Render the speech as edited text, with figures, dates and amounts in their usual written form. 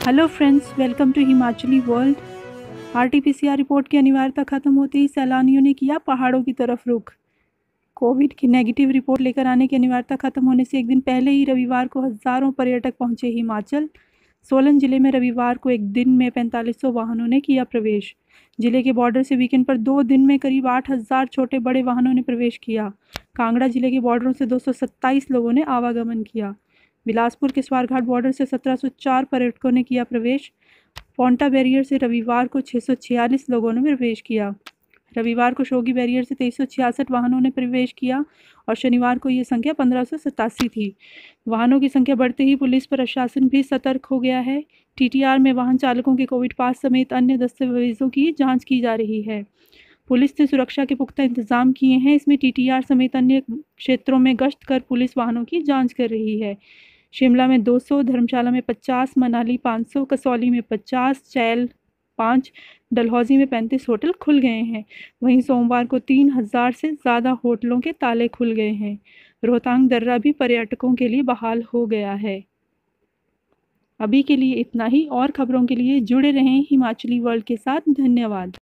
Hello friends, welcome to Himachali world. RTPCR report की अनिवार्यता खत्म होते ही सैलानियों ने किया पहाड़ों की तरफ रुख। कोविड की नेगेटिव रिपोर्ट लेकर आने की अनिवार्यता खत्म होने से एक दिन पहले ही रविवार को हज़ारों पर्यटक पहुंचे हिमाचल। सोलन जिले में रविवार को एक दिन में 4500 वाहनों ने किया प्रवेश। जिले के बॉर्डर से वीकेंड पर 2 दिन में करीब 8000 छोटे बड़े वाहनों ने प्रवेश किया। कांगड़ा जिले के बॉर्डरों से 227 लोगों ने आवागमन किया। बिलासपुर के स्वारघाट बॉर्डर से 1704 पर्यटकों ने किया प्रवेश। पोंटा बैरियर से रविवार को 646 लोगों ने प्रवेश किया। रविवार को शोगी बैरियर से 2366 वाहनों ने प्रवेश किया और शनिवार को ये संख्या 1587 थी। वाहनों की संख्या बढ़ते ही पुलिस प्रशासन भी सतर्क हो गया है। टीटीआर में वाहन चालकों के कोविड पास समेत अन्य दस्तावेजों की जांच की जा रही है। पुलिस ने सुरक्षा के पुख्ता इंतजाम किए हैं। इसमें टीटीआर समेत अन्य क्षेत्रों में गश्त कर पुलिस वाहनों की जांच कर रही है। शिमला में 200, धर्मशाला में 50, मनाली 500, कसौली में 50, चैल 5, डलहौजी में 35 होटल खुल गए हैं। वहीं सोमवार को 3000 से ज़्यादा होटलों के ताले खुल गए हैं। रोहतांग दर्रा भी पर्यटकों के लिए बहाल हो गया है। अभी के लिए इतना ही। और खबरों के लिए जुड़े रहें हिमाचली वर्ल्ड के साथ। धन्यवाद।